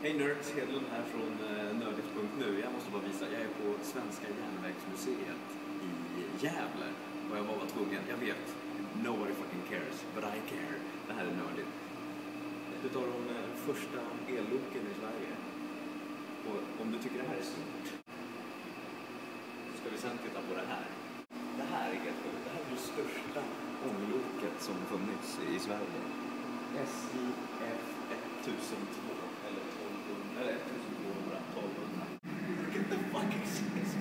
Hej nerds, Hedlund här från nördigt.nu. Jag måste bara visa, jag är på Svenska järnvägsmuseet i Gävle. Och jag var tvungen, jag vet, nobody fucking cares, but I care. Det här är nördigt. Ett av de första elloken i Sverige. Och om du tycker det här är stort, så ska vi sen titta på det här. Det här är helt sjukt. Det här är det största ångloket som funnits i Sverige. SJF 1002 eller 1200 eller 1200. Look at the fucking space.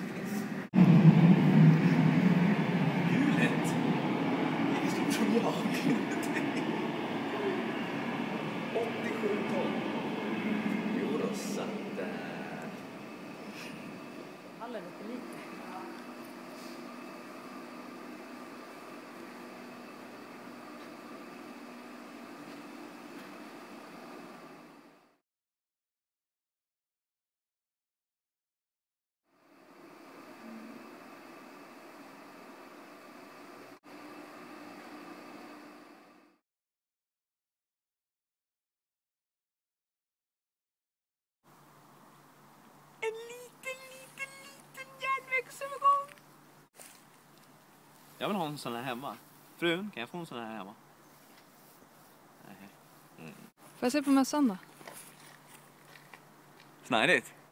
Hjulet! Det är stort som jag. 87 ton. Jo då, satt där. Alldeles för lite. En liten järnvägsövergång. Jag vill ha en sån här hemma. Frun, kan jag få en sån här hemma? Nej. Får jag se på mössan då? Snärligt.